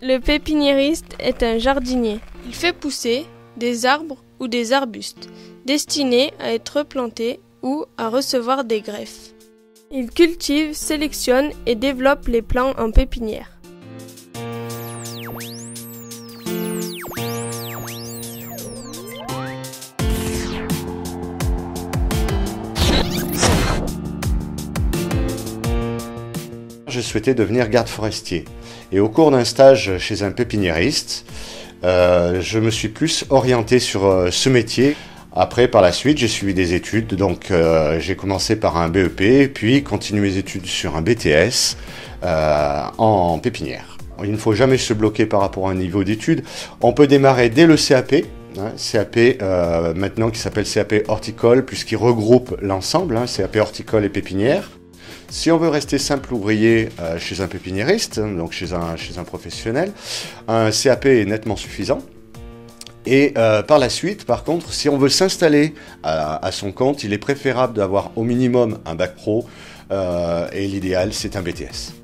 Le pépiniériste est un jardinier. Il fait pousser des arbres ou des arbustes destinés à être plantés ou à recevoir des greffes. Il cultive, sélectionne et développe les plants en pépinière. Je souhaitais devenir garde forestier et au cours d'un stage chez un pépiniériste, je me suis plus orienté sur ce métier. Après, par la suite, j'ai suivi des études, donc j'ai commencé par un BEP, puis continué mes études sur un BTS en pépinière. Il ne faut jamais se bloquer par rapport à un niveau d'études. On peut démarrer dès le CAP, CAP maintenant qui s'appelle CAP horticole, puisqu'il regroupe l'ensemble, CAP horticole et pépinière. Si on veut rester simple ouvrier chez un pépiniériste, donc chez un professionnel, un CAP est nettement suffisant. Et par la suite, par contre, si on veut s'installer à son compte, il est préférable d'avoir au minimum un bac pro et l'idéal, c'est un BTS.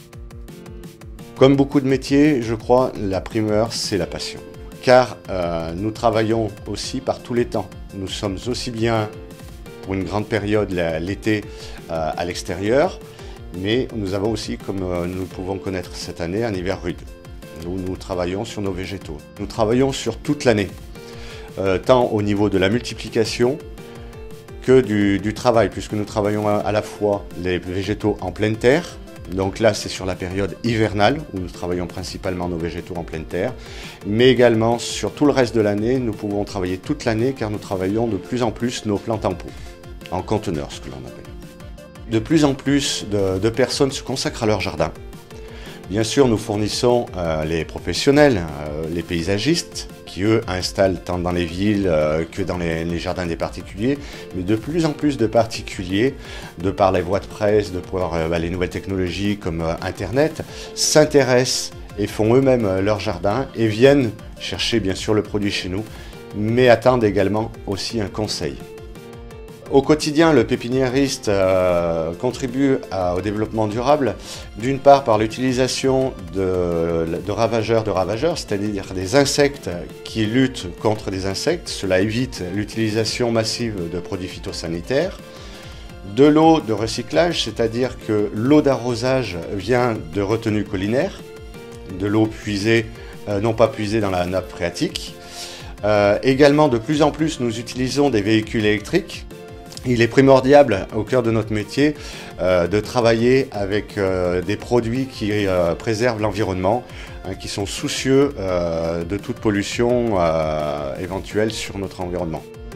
Comme beaucoup de métiers, je crois, la primeur, c'est la passion. Car nous travaillons aussi par tous les temps. Nous sommes aussi bien pour une grande période l'été à l'extérieur, mais nous avons aussi, comme nous pouvons connaître cette année, un hiver rude. Nous travaillons sur nos végétaux. Nous travaillons sur toute l'année, tant au niveau de la multiplication que du travail, puisque nous travaillons à la fois les végétaux en pleine terre, donc là c'est sur la période hivernale, où nous travaillons principalement nos végétaux en pleine terre, mais également sur tout le reste de l'année, nous pouvons travailler toute l'année, car nous travaillons de plus en plus nos plantes en pot, en conteneurs, ce que l'on appelle. De plus en plus de personnes se consacrent à leur jardin. Bien sûr, nous fournissons les professionnels, les paysagistes, qui eux installent tant dans les villes que dans les jardins des particuliers, mais de plus en plus de particuliers, de par les voies de presse, de par les nouvelles technologies comme Internet, s'intéressent et font eux-mêmes leur jardin et viennent chercher bien sûr le produit chez nous, mais attendent également aussi un conseil. Au quotidien, le pépiniériste contribue au développement durable, d'une part par l'utilisation de ravageurs, c'est-à-dire des insectes qui luttent contre des insectes. Cela évite l'utilisation massive de produits phytosanitaires. De l'eau de recyclage, c'est-à-dire que l'eau d'arrosage vient de retenues collinaires, de l'eau puisée, non pas puisée dans la nappe phréatique. Également, de plus en plus, nous utilisons des véhicules électriques. Il est primordial, au cœur de notre métier, de travailler avec des produits qui préservent l'environnement, qui sont soucieux de toute pollution éventuelle sur notre environnement.